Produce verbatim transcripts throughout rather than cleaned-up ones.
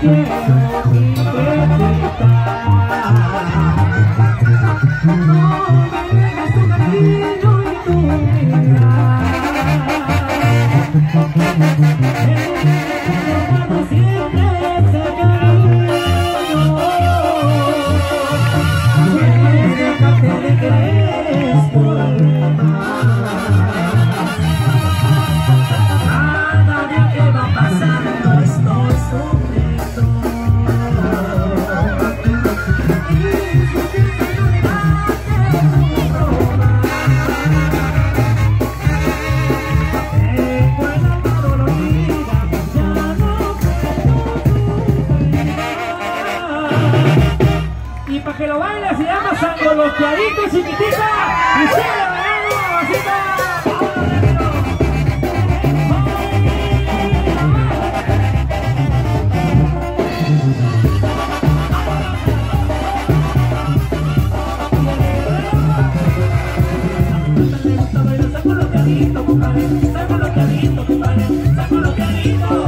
Y para que lo baile se llama Sangoloteadito Chiquitita y sigue bailando mamacita. Sangoloteadito, compadre, sangoloteadito, compadre, sangoloteadito.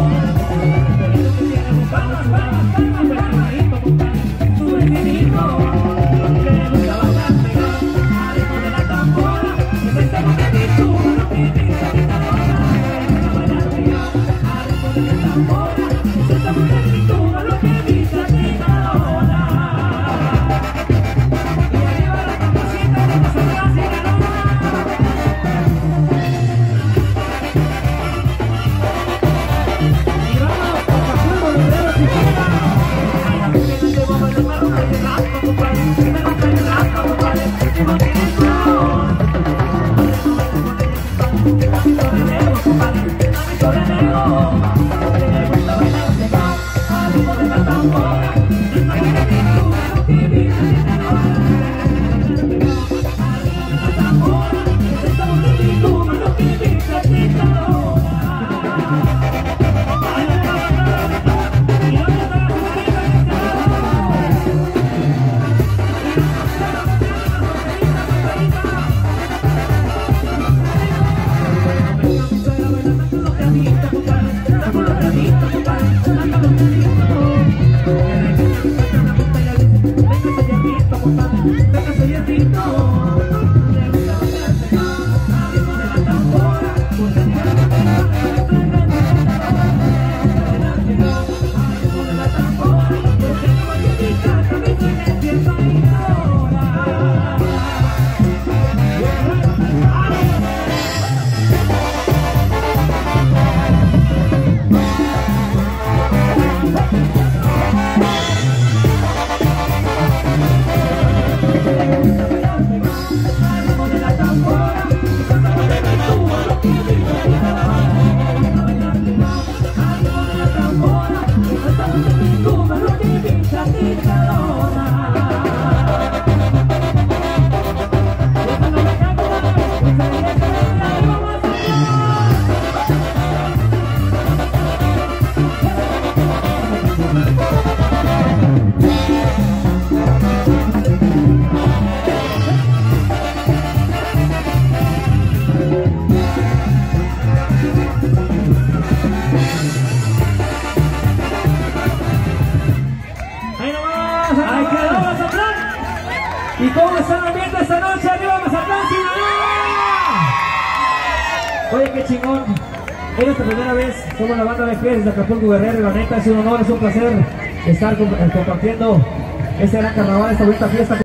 ¿Y cómo está el ambiente esta noche? ¡Arriba Mazatlán, Sinaloa! Oye, qué chingón. Es nuestra primera vez, somos la banda de pies de Acapulco Guerrero y la neta es un honor, es un placer estar compartiendo este gran carnaval, esta bonita fiesta.